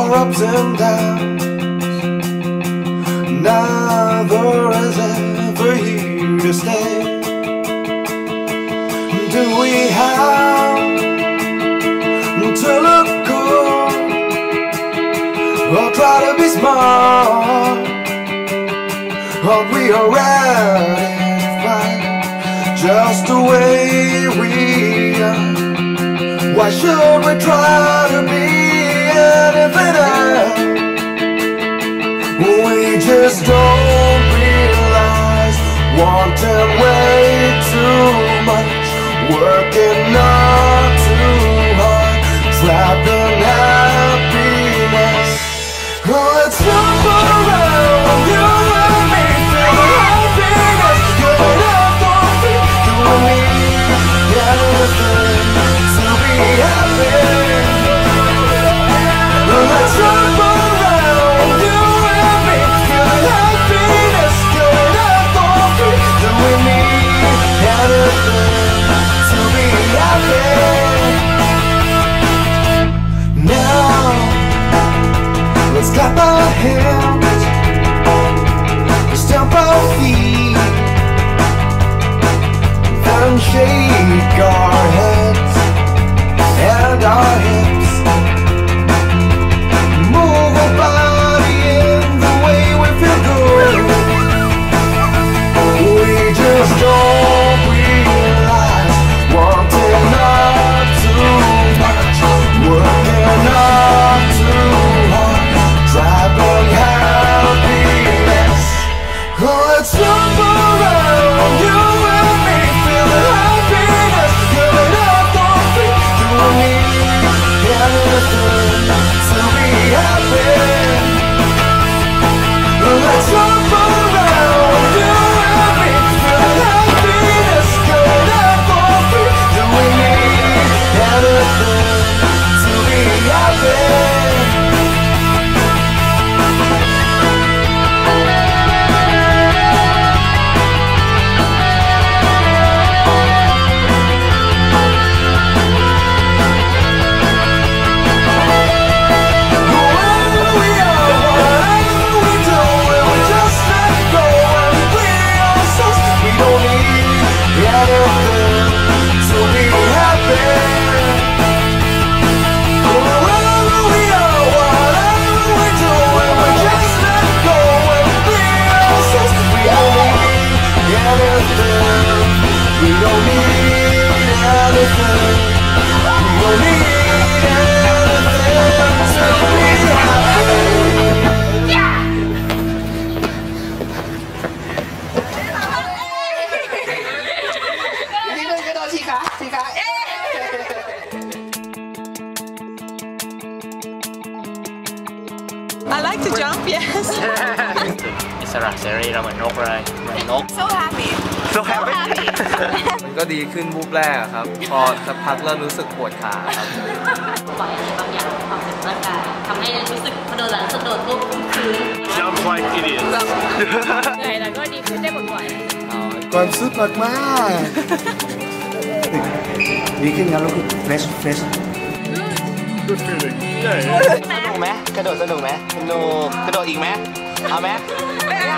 our ups and downs. Neither is ever here to stay. Do we have to look good or try to be smart? Or we already fine just the way we are? Why should we try to be anything else? We just don't realize wanting way too much, working not too hard, trapping happiness. Let's jump around, you and me, feeling happiness, good enough for me, you and me, anything to be happy. Let's jump around, you and me, feeling happiness, good enough for me, you and me, anything to be happy. Now let's clap our hands, stamp our feet, then shake our heads and our hips. Move our body in the way we feel good. We just don't realize wanting not too much, working not too hard, trapping happiness. Let's jump around, you and me, feeling happiness, good enough for me, you and me, anything to be happy. Let's jump around, you and me, feeling happiness, good enough for me, you and me, anything to be happy. We don't need anything. We don't need anything to be happy. I like to jump, yes. อิสระเสรีเราเหมือนนกเลยเหมือนนก So happy. So happy มันก็ดีขึ้นวูบแรกครับพอสักพักเริ่มรู้สึกปวดขาครับปล่อยอะไรบางอย่างความเป็นร่างกายทำให้รู้สึกกระโดดหลังกระโดดปุ๊บคืน Sounds like idiots เหนื่อยแต่ก็ดีขึ้นได้บ่อยความสุขมากดีขึ้นงั้นแล้วคือเฟส Good feeling สนุกไหมกระโดดสนุกไหมสนุกกระโดดอีกไหมเอาไหม